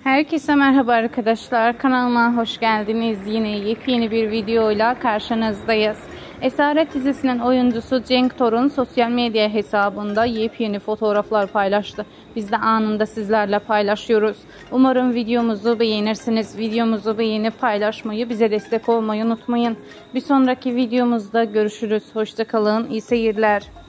Herkese merhaba arkadaşlar. Kanalıma hoş geldiniz. Yine yepyeni bir videoyla karşınızdayız. Esaret dizisinin oyuncusu Cenk Torun sosyal medya hesabında yepyeni fotoğraflar paylaştı. Biz de anında sizlerle paylaşıyoruz. Umarım videomuzu beğenirsiniz. Videomuzu beğenip paylaşmayı, bize destek olmayı unutmayın. Bir sonraki videomuzda görüşürüz. Hoşça kalın. İyi seyirler.